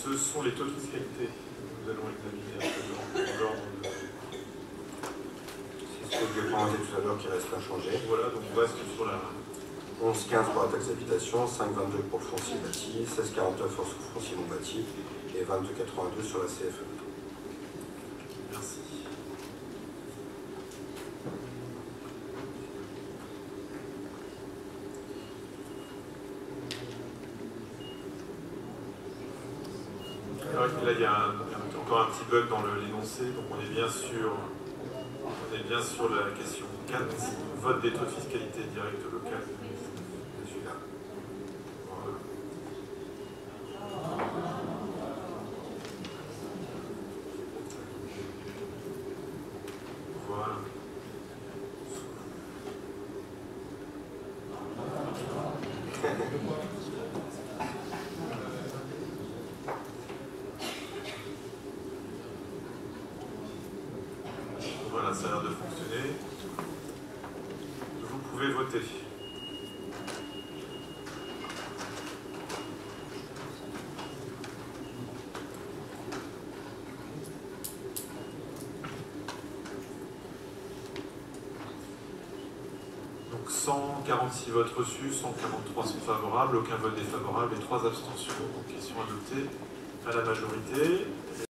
ce sont les taux de fiscalité que nous allons examiner à présent dans l'ordre de... C'est ce que j'ai présenté tout à l'heure qui reste inchangé. Voilà, donc on reste sur la... 11,15 pour la taxe d'habitation, 5,22 pour le foncier bâti, 16,49 pour le foncier non bâti et 22,82 sur la CFE. Merci. Alors là, il y a encore un petit bug dans l'énoncé, donc on est bien sur la question 4, vote des taux de fiscalité directe locale. Celui-là. Voilà. Voilà. Voilà, ça a l'air de fonctionner. Vous pouvez voter. Donc 146 votes reçus, 143 sont favorables, aucun vote défavorable et 3 abstentions. Donc question adoptée à la majorité.